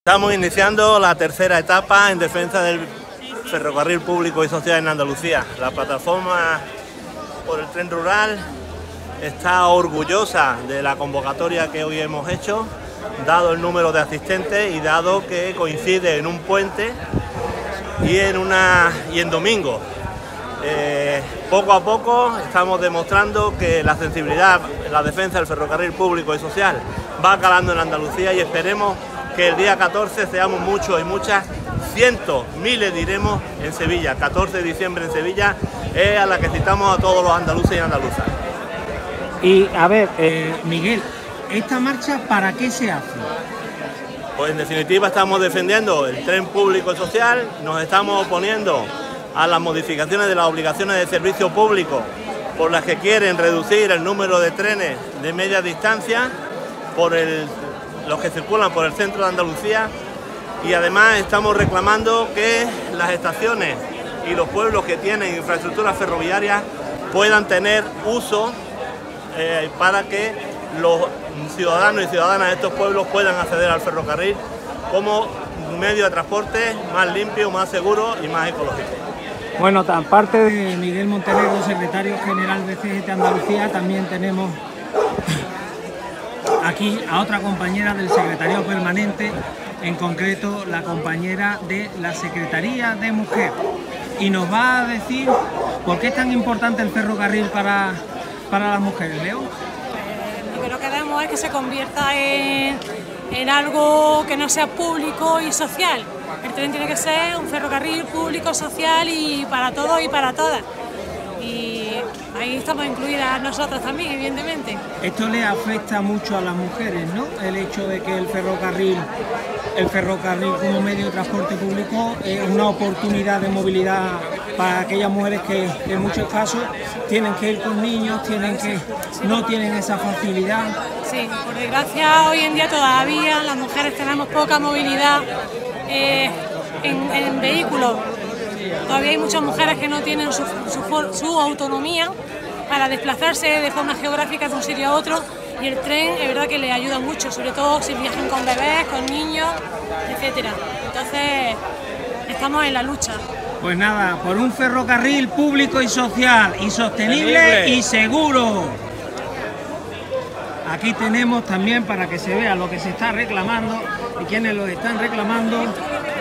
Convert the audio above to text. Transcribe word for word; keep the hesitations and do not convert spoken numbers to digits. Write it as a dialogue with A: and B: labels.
A: Estamos iniciando la tercera etapa en defensa del ferrocarril público y social en Andalucía. La plataforma por el tren rural está orgullosa de la convocatoria que hoy hemos hecho, dado el número de asistentes y dado que coincide en un puente y en, una, y en domingo. Eh, poco a poco estamos demostrando que la sensibilidad, la defensa del ferrocarril público y social va calando en Andalucía, y esperemos que el día catorce seamos muchos y muchas, cientos, miles diremos en Sevilla. catorce de diciembre en Sevilla es a la que citamos a todos los andaluces y andaluzas.
B: Y a ver, eh, Miguel, ¿esta marcha para qué se hace?
A: Pues en definitiva estamos defendiendo el tren público y social, nos estamos oponiendo a las modificaciones de las obligaciones de servicio público por las que quieren reducir el número de trenes de media distancia, por el, los que circulan por el centro de Andalucía, y además estamos reclamando que las estaciones y los pueblos que tienen infraestructuras ferroviarias puedan tener uso eh, para que los ciudadanos y ciudadanas de estos pueblos puedan acceder al ferrocarril como medio de transporte más limpio, más seguro y más ecológico.
B: Bueno, aparte de Miguel Montenegro, secretario general de C G T Andalucía, también tenemos aquí a otra compañera del secretariado permanente, en concreto la compañera de la Secretaría de Mujer, y nos va a decir por qué es tan importante el ferrocarril para, para las mujeres. Leo.
C: Eh, lo que no queremos es que se convierta en, en algo que no sea público y social. El tren tiene que ser un ferrocarril público, social y para todos y para todas. Y ahí estamos incluidas nosotras también, evidentemente.
B: Esto le afecta mucho a las mujeres, ¿no? El hecho de que el ferrocarril, el ferrocarril como medio de transporte público es una oportunidad de movilidad para aquellas mujeres que en muchos casos tienen que ir con niños, tienen que no tienen esa facilidad.
C: Sí, por desgracia hoy en día todavía las mujeres tenemos poca movilidad eh, en, en vehículos. Todavía hay muchas mujeres que no tienen su, su, su autonomía para desplazarse de forma geográfica de un sitio a otro, y el tren es verdad que les ayuda mucho, sobre todo si viajan con bebés, con niños, etcétera. Entonces estamos en la lucha.
B: Pues nada, por un ferrocarril público y social y sostenible y seguro. Aquí tenemos también, para que se vea lo que se está reclamando y quienes lo están reclamando.